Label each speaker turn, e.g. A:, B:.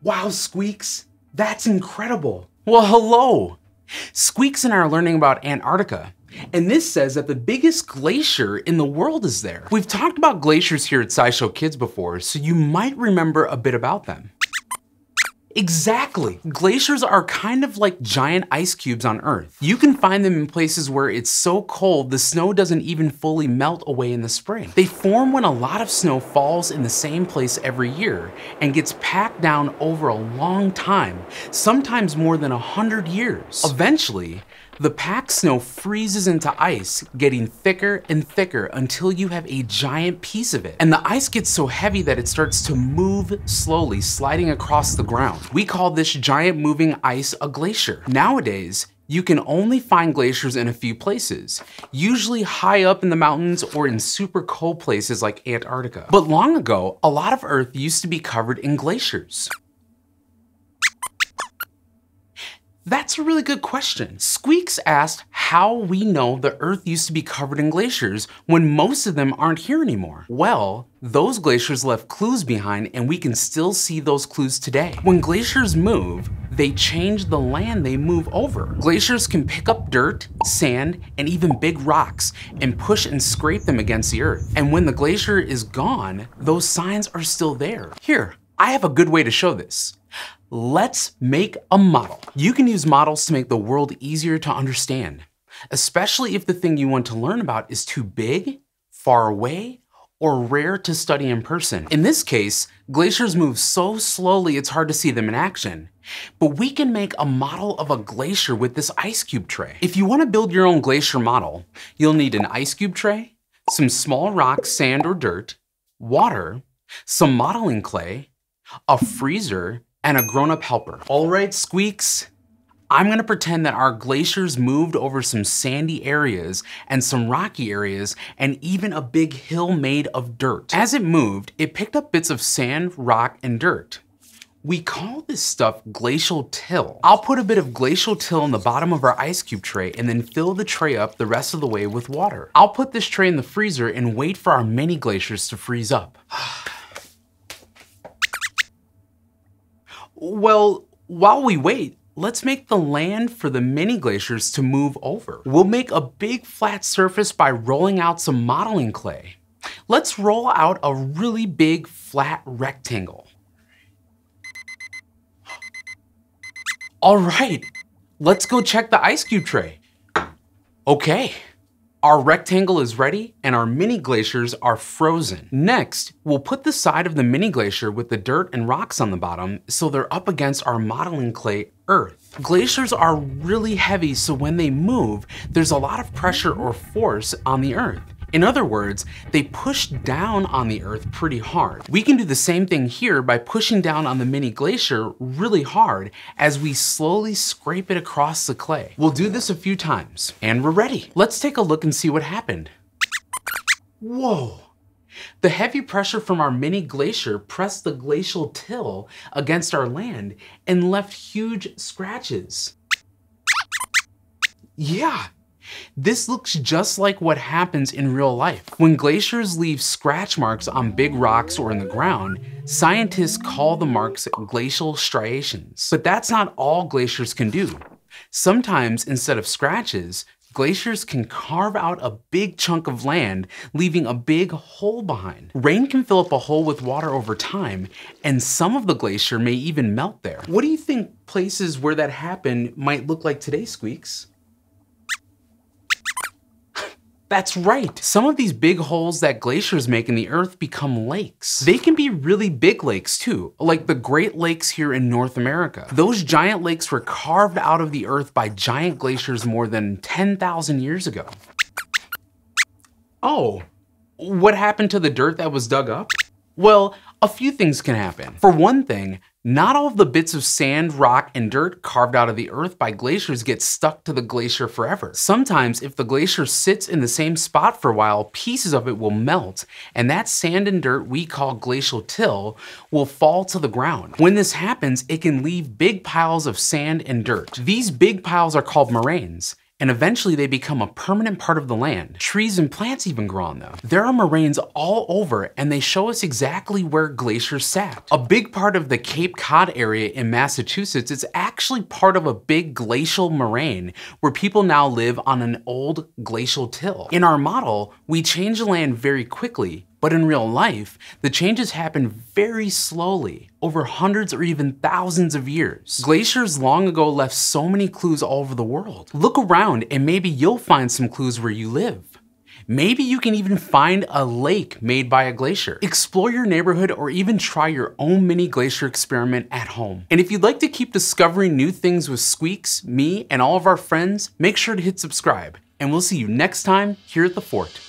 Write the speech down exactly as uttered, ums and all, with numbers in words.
A: Wow, Squeaks, that's incredible. Well, hello. Squeaks and I are learning about Antarctica, and this says that the biggest glacier in the world is there. We've talked about glaciers here at SciShow Kids before, so you might remember a bit about them. Exactly. Glaciers are kind of like giant ice cubes on Earth. You can find them in places where it's so cold the snow doesn't even fully melt away in the spring. They form when a lot of snow falls in the same place every year and gets packed down over a long time, sometimes more than a hundred years. Eventually, the packed snow freezes into ice, getting thicker and thicker until you have a giant piece of it. And the ice gets so heavy that it starts to move slowly, sliding across the ground. We call this giant moving ice a glacier. Nowadays, you can only find glaciers in a few places, usually high up in the mountains or in super cold places like Antarctica. But long ago, a lot of Earth used to be covered in glaciers. That's a really good question. Squeaks asked how we know the Earth used to be covered in glaciers when most of them aren't here anymore. Well, those glaciers left clues behind and we can still see those clues today. When glaciers move, they change the land they move over. Glaciers can pick up dirt, sand, and even big rocks and push and scrape them against the Earth. And when the glacier is gone, those signs are still there. Here, I have a good way to show this. Let's make a model. You can use models to make the world easier to understand, especially if the thing you want to learn about is too big, far away, or rare to study in person. In this case, glaciers move so slowly it's hard to see them in action. But we can make a model of a glacier with this ice cube tray. If you want to build your own glacier model, you'll need an ice cube tray, some small rocks, sand or dirt, water, some modeling clay, a freezer, and a grown-up helper. All right, Squeaks, I'm gonna pretend that our glaciers moved over some sandy areas and some rocky areas and even a big hill made of dirt. As it moved, it picked up bits of sand, rock, and dirt. We call this stuff Glacier Till. I'll put a bit of Glacier Till in the bottom of our ice cube tray and then fill the tray up the rest of the way with water. I'll put this tray in the freezer and wait for our mini glaciers to freeze up. Well, while we wait, let's make the land for the mini glaciers to move over. We'll make a big flat surface by rolling out some modeling clay. Let's roll out a really big flat rectangle. All right, let's go check the ice cube tray. Okay. Our rectangle is ready and our mini glaciers are frozen. Next, we'll put the side of the mini glacier with the dirt and rocks on the bottom so they're up against our modeling clay earth. Glaciers are really heavy, so when they move, there's a lot of pressure or force on the earth. In other words, they push down on the earth pretty hard. We can do the same thing here by pushing down on the mini glacier really hard as we slowly scrape it across the clay. We'll do this a few times, and we're ready. Let's take a look and see what happened. Whoa! The heavy pressure from our mini glacier pressed the Glacier Till against our land and left huge scratches. Yeah. This looks just like what happens in real life. When glaciers leave scratch marks on big rocks or in the ground, scientists call the marks glacial striations. But that's not all glaciers can do. Sometimes, instead of scratches, glaciers can carve out a big chunk of land, leaving a big hole behind. Rain can fill up a hole with water over time, and some of the glacier may even melt there. What do you think places where that happened might look like today, Squeaks? That's right. Some of these big holes that glaciers make in the earth become lakes. They can be really big lakes too, like the Great Lakes here in North America. Those giant lakes were carved out of the earth by giant glaciers more than ten thousand years ago. Oh, what happened to the dirt that was dug up? Well, a few things can happen. For one thing, not all of the bits of sand, rock, and dirt carved out of the earth by glaciers get stuck to the glacier forever. Sometimes, if the glacier sits in the same spot for a while, pieces of it will melt, and that sand and dirt we call Glacier Till will fall to the ground. When this happens, it can leave big piles of sand and dirt. These big piles are called moraines, and eventually they become a permanent part of the land. Trees and plants even grow on them. There are moraines all over, and they show us exactly where glaciers sat. A big part of the Cape Cod area in Massachusetts is actually part of a big glacial moraine where people now live on an old glacial till. In our model, we change the land very quickly, but in real life, the changes happen very slowly, over hundreds or even thousands of years. Glaciers long ago left so many clues all over the world. Look around and maybe you'll find some clues where you live. Maybe you can even find a lake made by a glacier. Explore your neighborhood or even try your own mini glacier experiment at home. And if you'd like to keep discovering new things with Squeaks, me, and all of our friends, make sure to hit subscribe. And we'll see you next time here at the Fort.